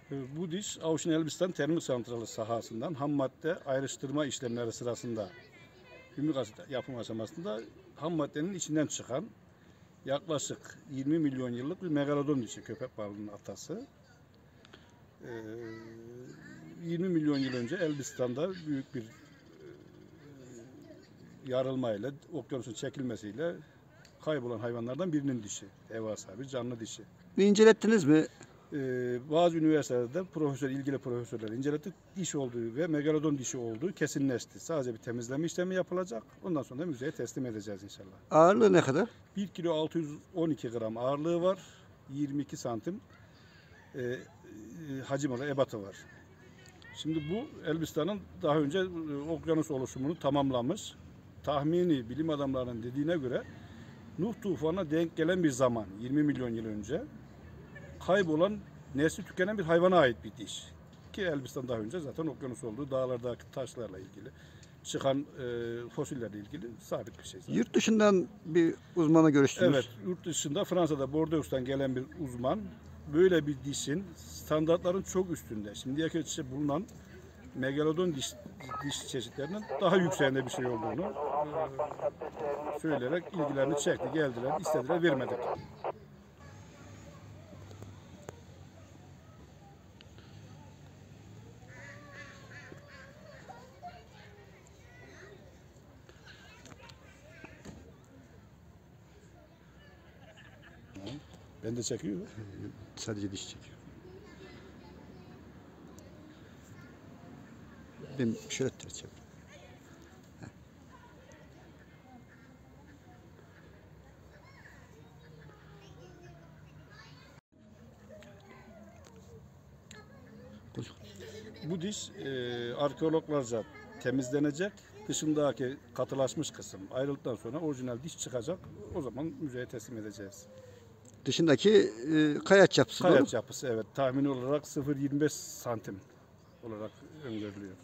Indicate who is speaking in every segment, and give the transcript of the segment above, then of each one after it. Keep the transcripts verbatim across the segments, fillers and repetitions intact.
Speaker 1: E, Bu diş Avşin Elbistan Termik Santralı sahasından ham madde ayrıştırma işlemleri sırasında hümik asit yapım aşamasında ham maddenin içinden çıkan yaklaşık yirmi milyon yıllık bir megalodon dişi, köpek balığının atası. E, yirmi milyon yıl önce Elbistan'da büyük bir e, yarılmayla, okyanusun çekilmesiyle kaybolan hayvanlardan birinin dişi. Devasa bir canlı dişi.
Speaker 2: Bir incelettiniz mi?
Speaker 1: Ee, bazı üniversitelerde profesör, ilgili profesörler incelettik. Diş olduğu ve megalodon dişi olduğu kesinleşti. Sadece bir temizleme işlemi yapılacak. Ondan sonra da müzeye teslim edeceğiz inşallah.
Speaker 2: Ağırlığı ne kadar?
Speaker 1: bir kilo altı yüz on iki gram ağırlığı var. yirmi iki santim e, e, hacim olarak ebatı var. Şimdi bu Elbistan'ın daha önce e, okyanus oluşumunu tamamlamış. Tahmini bilim adamlarının dediğine göre Nuh tufanına denk gelen bir zaman, yirmi milyon yıl önce kaybolan, nesli tükenen bir hayvana ait bir diş. Ki Elbistan daha önce zaten okyanus olduğu, dağlardaki taşlarla ilgili çıkan e, fosillerle ilgili sabit bir şey zaten.
Speaker 2: Yurt dışından bir uzmanı görüştünüz.
Speaker 1: Evet, yurt dışında Fransa'da Bordeaux'tan gelen bir uzman böyle bir dişin standartların çok üstünde, şimdiye kadar bulunan megalodon diş, diş çeşitlerinin daha yükseğinde bir şey olduğunu e, söyleyerek ilgilerini çekti, geldiler, istediler, vermedik. Ben de çekiyor.
Speaker 2: Sadece diş çekiyor. Ben şöyle ters çevir.
Speaker 1: Bu diş e, arkeologlarca temizlenecek. Dışındaki katılaşmış kısım ayrıldıktan sonra orijinal diş çıkacak. O zaman müzeye teslim edeceğiz.
Speaker 2: Dışındaki e, kayaç yapısı. doğru mu?
Speaker 1: Kayaç yapısı, evet, tahmini olarak sıfır virgül yirmi beş santim olarak öngörülüyor.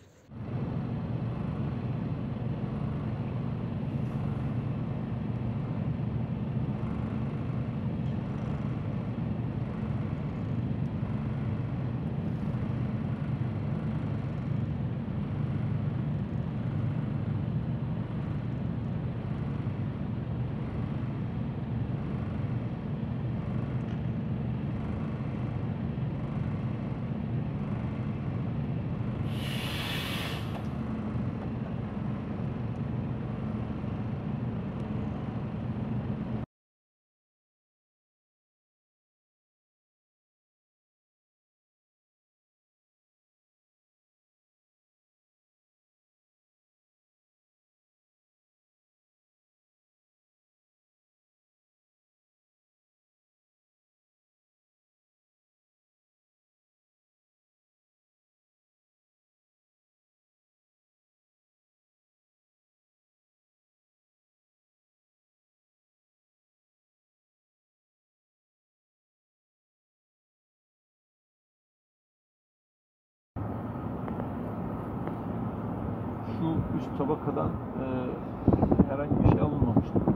Speaker 3: Şu üst tabakadan e, herhangi bir şey alınmamıştı.